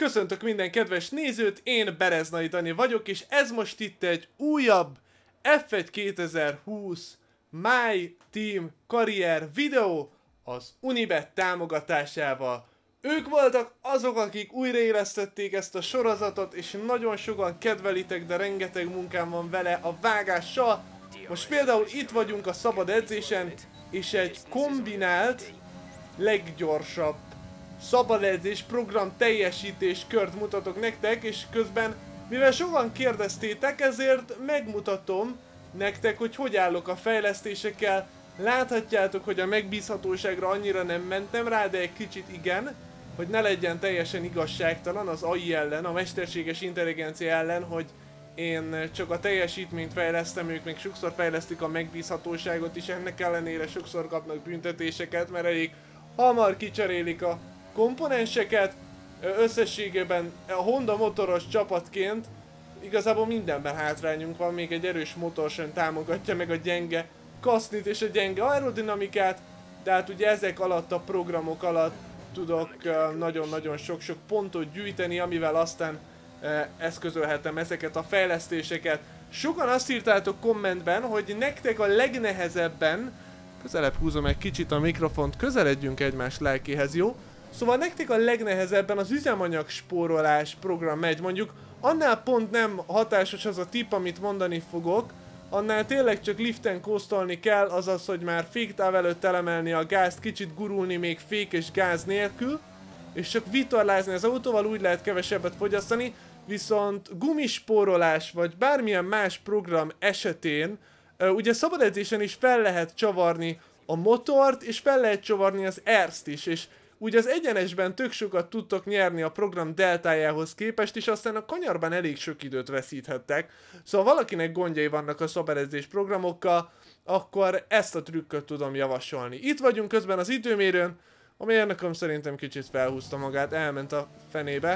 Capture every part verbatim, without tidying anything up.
Köszöntök minden kedves nézőt, én Bereznai Dani vagyok, és ez most itt egy újabb F egy kétezer-húsz My Team Karrier videó az Unibet támogatásával. Ők voltak azok, akik újraélesztették ezt a sorozatot, és nagyon sokan kedvelitek, de rengeteg munkám van vele a vágással. Most például itt vagyunk a szabad edzésen, és egy kombinált, leggyorsabb szabad edzés program teljesítés kört mutatok nektek, és közben, mivel sokan kérdeztétek, ezért megmutatom nektek, hogy hogy állok a fejlesztésekkel. Láthatjátok, hogy a megbízhatóságra annyira nem mentem rá, de egy kicsit igen, hogy ne legyen teljesen igazságtalan az á i ellen, a mesterséges intelligencia ellen, hogy én csak a teljesítményt fejlesztem, ők még sokszor fejlesztik a megbízhatóságot is, ennek ellenére sokszor kapnak büntetéseket, mert elég hamar kicserélik a komponenseket. Összességében a Honda motoros csapatként igazából mindenben hátrányunk van, még egy erős motor sem támogatja meg a gyenge kasznit és a gyenge aerodinamikát, de hát ugye ezek alatt a programok alatt tudok nagyon-nagyon sok-sok pontot gyűjteni, amivel aztán eszközölhetem ezeket a fejlesztéseket. Sokan azt írtátok kommentben, hogy nektek a legnehezebben, közelebb húzom egy kicsit a mikrofont, közeledjünk egymás lelkéhez, jó? Szóval nektek a legnehezebben az üzemanyag spórolás program megy, mondjuk annál pont nem hatásos az a tipp, amit mondani fogok, annál tényleg csak liften kóstolni kell, azaz, hogy már féktáv előtt elemelni a gázt, kicsit gurulni még fék és gáz nélkül, és csak vitorlázni az autóval, úgy lehet kevesebbet fogyasztani, viszont gumispórolás vagy bármilyen más program esetén, ugye szabad edzésen is fel lehet csavarni a motort, és fel lehet csavarni az erzt is, és ugye az egyenesben tök sokat tudtok nyerni a program deltájához képest, és aztán a kanyarban elég sok időt veszíthettek. Szóval valakinek gondjai vannak a szabadedzés programokkal, akkor ezt a trükköt tudom javasolni. Itt vagyunk közben az időmérőn, a mérnököm szerintem kicsit felhúzta magát, elment a fenébe.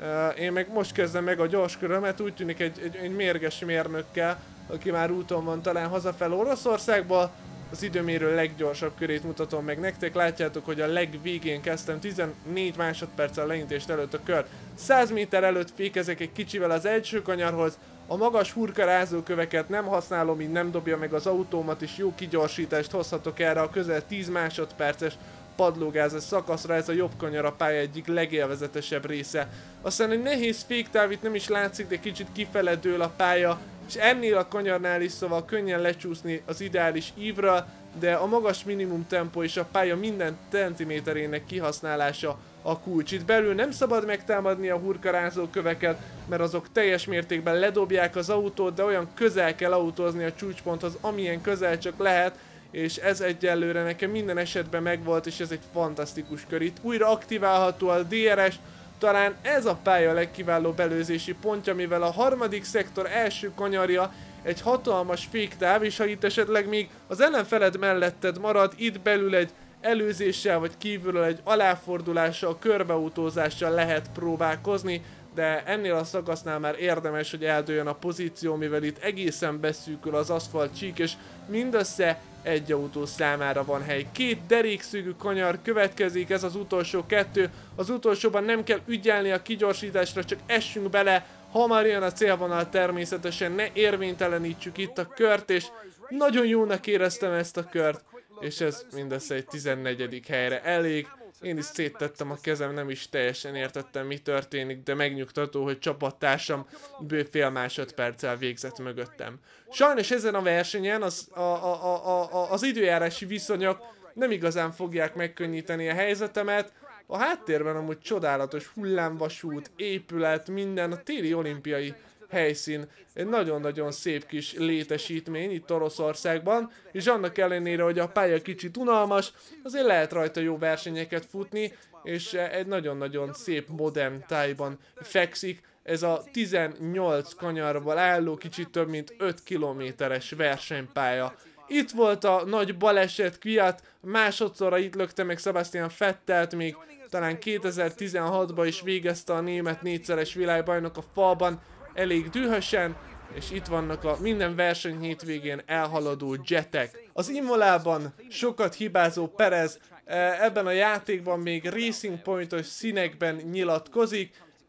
Én meg most kezdem meg a gyors körömet, úgy tűnik egy, egy, egy mérges mérnökkel, aki már úton van talán hazafel Oroszországból. Az időmérő leggyorsabb körét mutatom meg nektek, látjátok, hogy a legvégén kezdtem, tizennégy másodperccel leintést előtt a kör. száz méter előtt fékezek egy kicsivel az első kanyarhoz, a magas hurkarázóköveket nem használom, így nem dobja meg az autómat, és jó kigyorsítást hozhatok erre a közel tíz másodperces padlógázes szakaszra, ez a jobb kanyar a pálya egyik legélvezetesebb része. Aztán egy nehéz féktáv, itt nem is látszik, de kicsit kifele dől a pálya, és ennél a kanyarnál is, szóval könnyen lecsúszni az ideális ívra, de a magas minimum tempó és a pálya minden centiméterének kihasználása a kulcs. Itt belül nem szabad megtámadni a hurkarázó köveket, mert azok teljes mértékben ledobják az autót, de olyan közel kell autózni a csúcsponthoz, amilyen közel csak lehet, és ez egyelőre nekem minden esetben megvolt, és ez egy fantasztikus kör. Itt újra aktiválható a dé er es, talán ez a pálya legkiválóbb előzési pontja, mivel a harmadik szektor első kanyarja egy hatalmas féktáv, és ha itt esetleg még az ellenfeled melletted marad, itt belül egy előzéssel vagy kívülről egy aláfordulással, körbeautózással lehet próbálkozni, de ennél a szakasznál már érdemes, hogy eldőljön a pozíció, mivel itt egészen beszűkül az aszfalt csík, és mindössze egy autó számára van hely. Két derékszögű kanyar következik, ez az utolsó kettő. Az utolsóban nem kell ügyelni a kigyorsításra, csak essünk bele, hamar jön a célvonal, természetesen ne érvénytelenítsük itt a kört, és nagyon jónak éreztem ezt a kört, és ez mindössze egy tizennegyedik helyre elég. Én is széttettem a kezem, nem is teljesen értettem, mi történik, de megnyugtató, hogy csapattársam bő fél másodperccel végzett mögöttem. Sajnos ezen a versenyen az, a, a, a, a, az időjárási viszonyok nem igazán fogják megkönnyíteni a helyzetemet. A háttérben amúgy csodálatos hullámvasút, épület, minden, a téli olimpiai helyszín, egy nagyon-nagyon szép kis létesítmény itt Oroszországban, és annak ellenére, hogy a pálya kicsit unalmas, azért lehet rajta jó versenyeket futni, és egy nagyon-nagyon szép modern tájban fekszik. Ez a tizennyolc kanyarból álló, kicsit több mint öt kilométeres versenypálya. Itt volt a nagy baleset, Kvyat, másodszorra itt lökte meg Sebastian Vettelt, még talán kétezer-tizenhatban is végezte a német négyszeres világbajnok a falban, elég dühösen, és itt vannak a minden verseny hétvégén elhaladó jetek. Az Imolában sokat hibázó Perez ebben a játékban még Racing Point-os színekben nyilatkozik,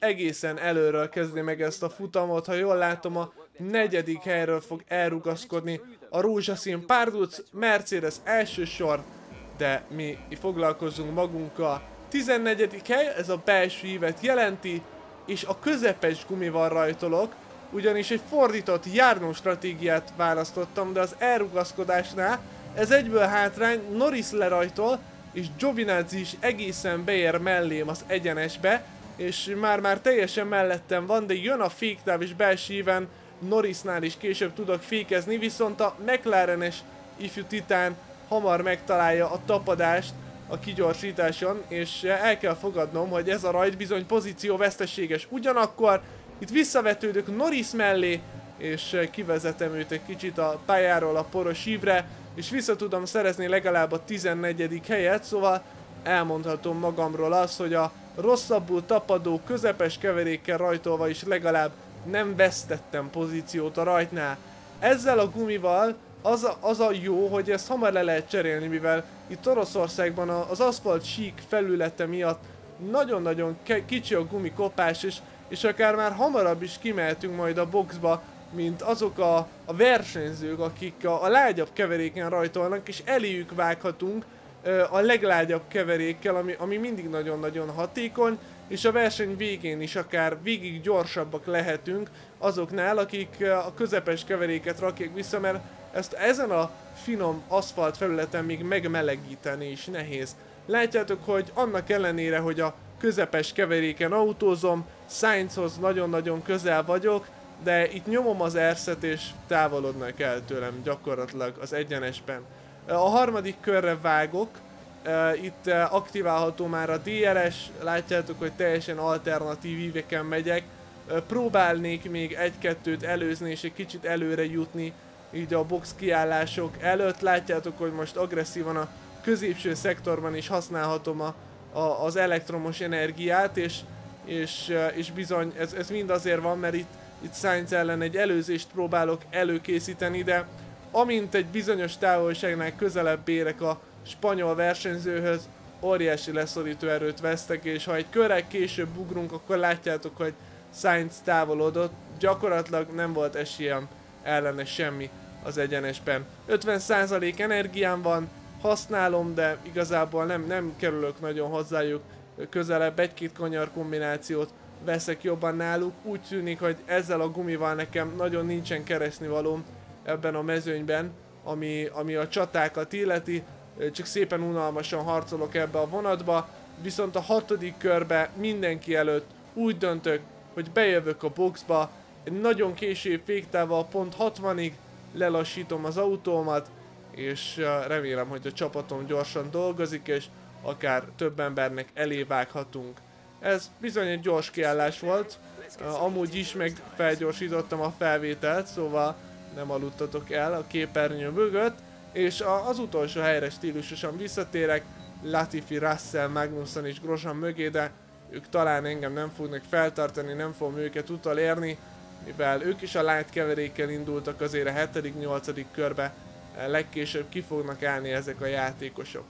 egészen előről kezdi meg ezt a futamot. Ha jól látom, a negyedik helyről fog elrugaszkodni a rózsaszín párduc, Mercedes első sor, de mi foglalkozunk magunkkal. tizennegyedik hely, ez a belső ívet jelenti, és a közepes gumival rajtolok, ugyanis egy fordított járnó stratégiát választottam, de az elrugaszkodásnál ez egyből hátrány, Norris lerajtol, és Giovinazzi is egészen beér mellém az egyenesbe, és már-már teljesen mellettem van, de jön a féktáv, és belső íven Norrisnál is később tudok fékezni, viszont a McLarenes ifjú titán hamar megtalálja a tapadást a kigyorsításon, és el kell fogadnom, hogy ez a rajt bizony pozíció veszteséges. Ugyanakkor itt visszavetődök Norris mellé, és kivezetem őt egy kicsit a pályáról a poros ívre, és vissza tudom szerezni legalább a tizennegyedik helyet, szóval elmondhatom magamról azt, hogy a rosszabbul tapadó közepes keverékkel rajtolva is legalább nem vesztettem pozíciót a rajtnál. Ezzel a gumival az a, az a jó, hogy ezt hamar le lehet cserélni, mivel itt Oroszországban az aszfalt sík felülete miatt nagyon-nagyon kicsi a gumikopás, és, és akár már hamarabb is kimehetünk majd a boxba, mint azok a, a versenyzők, akik a, a lágyabb keveréken rajtolnak, és eléjük vághatunk ö, a leglágyabb keverékkel, ami, ami mindig nagyon-nagyon hatékony, és a verseny végén is akár végig gyorsabbak lehetünk azoknál, akik a közepes keveréket rakják vissza, mert ezt ezen a finom aszfalt felületen még megmelegíteni is nehéz. Látjátok, hogy annak ellenére, hogy a közepes keveréken autózom, Sainzhoz nagyon-nagyon közel vagyok, de itt nyomom az erszet és távolodnak el tőlem gyakorlatilag az egyenesben. A harmadik körre vágok, itt aktiválható már a dé er es, látjátok, hogy teljesen alternatív íveken megyek. Próbálnék még egy-kettőt előzni és egy kicsit előre jutni így a box kiállások előtt. Látjátok, hogy most agresszívan a középső szektorban is használhatom a, a, az elektromos energiát, és, és, és bizony ez, ez mind azért van, mert itt, itt Sainz ellen egy előzést próbálok előkészíteni, de amint egy bizonyos távolságnál közelebb érek a spanyol versenyzőhöz, óriási leszorító erőt vesztek, és ha egy körrel később ugrunk, akkor látjátok, hogy Sainz távolodott, gyakorlatilag nem volt esélyem ellene semmi az egyenesben. ötven százalék energiám van, használom, de igazából nem, nem kerülök nagyon hozzájuk közelebb, egy-két kanyar kombinációt veszek jobban náluk. Úgy tűnik, hogy ezzel a gumival nekem nagyon nincsen keresnivalóm ebben a mezőnyben, ami, ami a csatákat illeti, csak szépen unalmasan harcolok ebbe a vonatba, viszont a hatodik körbe mindenki előtt úgy döntök, hogy bejövök a boxba, egy nagyon késő féktával pont hatvanig lelassítom az autómat, és remélem, hogy a csapatom gyorsan dolgozik, és akár több embernek elévághatunk. Ez bizony egy gyors kiállás volt, amúgy is meg felgyorsítottam a felvételt, szóval nem aludtatok el a képernyő mögött, és az utolsó helyre stílusosan visszatérek, Latifi, Russell, Magnussen és Grosjean mögé, de ők talán engem nem fognak feltartani, nem fogom őket utolérni, mivel ők is a light keverékkel indultak azért a hetedik nyolcadik körbe, legkésőbb ki fognak állni ezek a játékosok.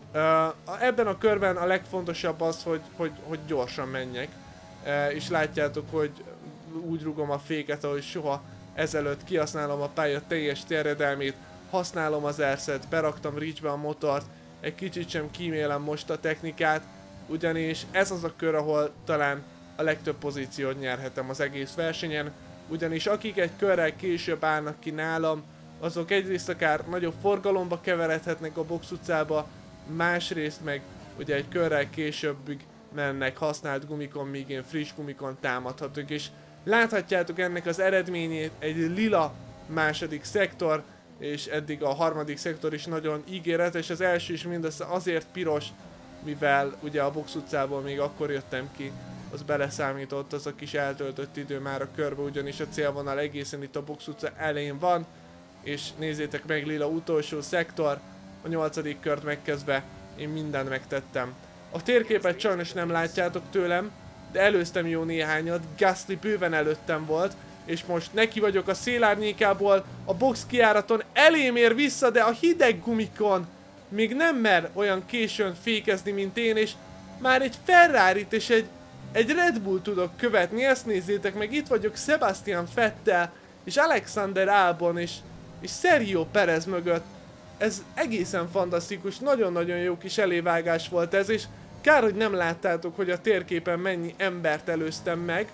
Uh, ebben a körben a legfontosabb az, hogy, hogy, hogy gyorsan menjek, uh, és látjátok, hogy úgy rugom a féket, ahogy soha ezelőtt, kihasználom a pálya teljes terjedelmét, használom az erszet, beraktam reachbe a motort, egy kicsit sem kímélem most a technikát, ugyanis ez az a kör, ahol talán a legtöbb pozíciót nyerhetem az egész versenyen, ugyanis akik egy körrel később állnak ki nálam, azok egyrészt akár nagyobb forgalomba keveredhetnek a box utcába, másrészt meg ugye egy körrel későbbig mennek használt gumikon, míg én friss gumikon támadhatok, és láthatjátok ennek az eredményét, egy lila második szektor, és eddig a harmadik szektor is nagyon ígéretes, az első is mindössze azért piros, mivel ugye a box utcából még akkor jöttem ki, az beleszámított az a kis eltöltött idő már a körbe, ugyanis a célvonal egészen itt a box utca elején van, és nézzétek meg, lila utolsó szektor, a nyolcadik kört megkezdve én mindent megtettem. A térképet sajnos nem látjátok tőlem, de előztem jó néhányat, Gasly bőven előttem volt, és most neki vagyok a szélárnyékából, a box kijáraton elém ér vissza, de a hideg gumikon még nem mer olyan későn fékezni, mint én, és már egy Ferrarit és egy egy Red Bull tudok követni, ezt nézzétek meg, itt vagyok Sebastian Vettel és Alexander Albon és, és Sergio Perez mögött. Ez egészen fantasztikus, nagyon-nagyon jó kis elévágás volt ez, és kár, hogy nem láttátok, hogy a térképen mennyi embert előztem meg,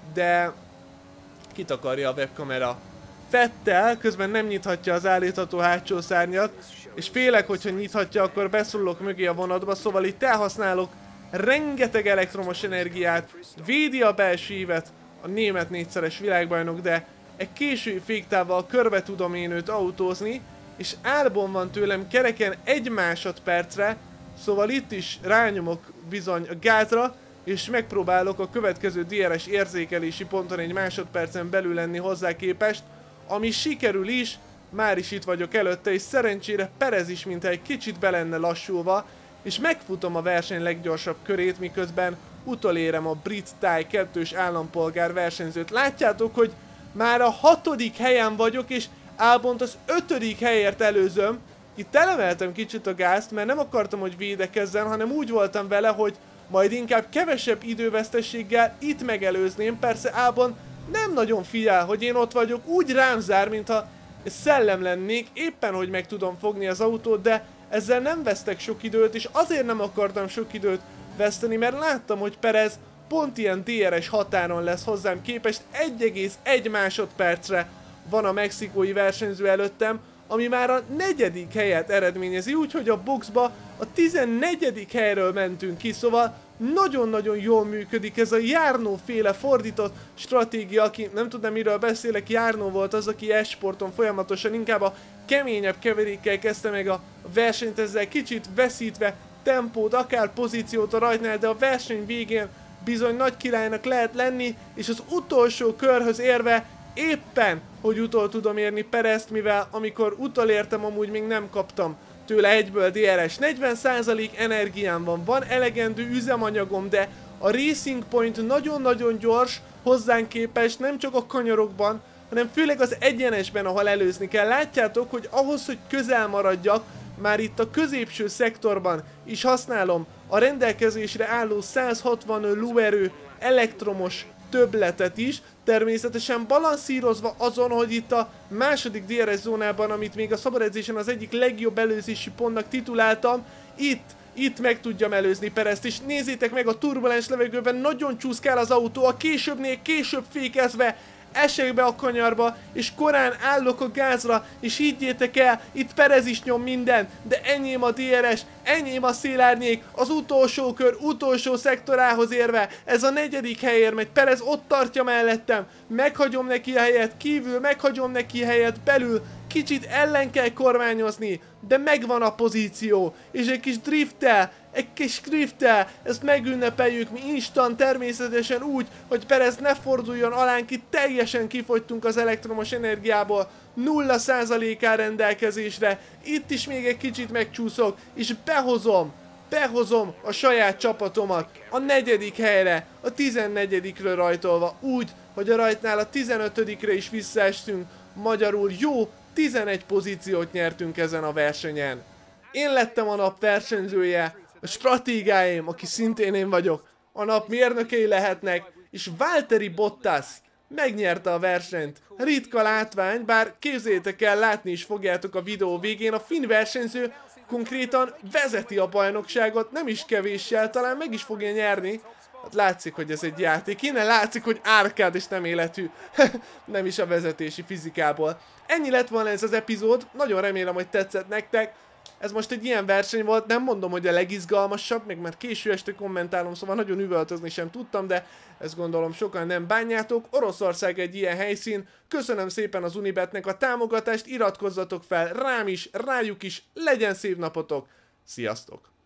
de kitakarja a webkamera. Vettel közben nem nyithatja az állítható hátsó szárnyat, és félek, hogyha nyithatja, akkor beszorulok mögé a vonatba, szóval itt elhasználok rengeteg elektromos energiát, védi a belső ívet a német négyszeres világbajnok, de egy késői féktávval körbe tudom én őt autózni, és Albon van tőlem kereken egy másodpercre, szóval itt is rányomok bizony a gázra, és megpróbálok a következő dé er es érzékelési ponton egy másodpercen belül lenni hozzá képest, ami sikerül is, már is itt vagyok előtte, és szerencsére Perez is mintha egy kicsit be lenne lassulva, és megfutom a verseny leggyorsabb körét, miközben utolérem a brit táj kettős állampolgár versenyzőt. Látjátok, hogy már a hatodik helyen vagyok, és Albont az ötödik helyért előzöm. Itt elemeltem kicsit a gázt, mert nem akartam, hogy védekezzen, hanem úgy voltam vele, hogy majd inkább kevesebb idővesztességgel itt megelőzném. Persze Albon nem nagyon figyel, hogy én ott vagyok, úgy rám zár, mintha szellem lennék, éppen hogy meg tudom fogni az autót, de ezzel nem vesztek sok időt, és azért nem akartam sok időt veszteni, mert láttam, hogy Perez pont ilyen dé er es határon lesz hozzám képest, egy egész egy másodpercre van a mexikói versenyző előttem, ami már a negyedik helyet eredményezi, úgyhogy a boxba a tizennegyedik helyről mentünk ki, szóval nagyon-nagyon jól működik ez a Jarno féle fordított stratégia, aki nem tudom miről beszélek, Jarno volt az, aki e-sporton folyamatosan inkább a keményebb keverékkel kezdte meg a versenyt, ezzel kicsit veszítve tempót, akár pozíciót a rajtnál, de a verseny végén bizony nagy királynak lehet lenni, és az utolsó körhöz érve éppen, hogy utol tudom érni Perezt, mivel amikor utolértem, amúgy még nem kaptam tőle egyből dé er es. negyven százalék energiám van, van elegendő üzemanyagom, de a Racing Point nagyon-nagyon gyors hozzánk képest, nem csak a kanyarokban, hanem főleg az egyenesben, ahol előzni kell. Látjátok, hogy ahhoz, hogy közel maradjak, már itt a középső szektorban is használom a rendelkezésre álló száz hatvan lóerő elektromos többletet is, természetesen balanszírozva azon, hogy itt a második dé er es zónában, amit még a szabad edzésen az egyik legjobb előzési pontnak tituláltam, itt, itt meg tudjam előzni Perezt, és nézzétek meg, a turbulens levegőben nagyon csúszkál az autó, a későbbnél később fékezve esek be a kanyarba, és korán állok a gázra, és higgyétek el, itt Perez is nyom minden, de enyém a dé er es, enyém a szélárnyék, az utolsó kör, utolsó szektorához érve, ez a negyedik helyért megy, Perez ott tartja mellettem, meghagyom neki a helyet kívül, meghagyom neki a helyet belül, kicsit ellen kell kormányozni, de megvan a pozíció, és egy kis drifttel, egy kis drifttel, ezt megünnepeljük mi instant, természetesen úgy, hogy Perez ne forduljon alánk, itt teljesen kifogytunk az elektromos energiából, nulla százalék áll rendelkezésre, itt is még egy kicsit megcsúszok, és behozom, behozom a saját csapatomat a negyedik helyre, a tizennegyedikről rajtolva, úgy, hogy a rajtnál a tizenötödikre is visszaestünk, magyarul jó, tizenegy pozíciót nyertünk ezen a versenyen. Én lettem a nap versenyzője, a stratégáim, aki szintén én vagyok, a nap mérnökei lehetnek, és Valtteri Bottas megnyerte a versenyt. Ritka látvány, bár képzeljétek el, látni is fogjátok a videó végén, a finn versenyző konkrétan vezeti a bajnokságot, nem is kevéssel, talán meg is fogja nyerni. Hát látszik, hogy ez egy játék, innen látszik, hogy árkád és nem életű, nem is a vezetési fizikából. Ennyi lett volna ez az epizód, nagyon remélem, hogy tetszett nektek. Ez most egy ilyen verseny volt, nem mondom, hogy a legizgalmasabb, meg már késő este kommentálom, szóval nagyon üvöltözni sem tudtam, de ezt gondolom sokan nem bánjátok. Oroszország egy ilyen helyszín, köszönöm szépen az Unibetnek a támogatást, iratkozzatok fel rám is, rájuk is, legyen szép napotok, sziasztok!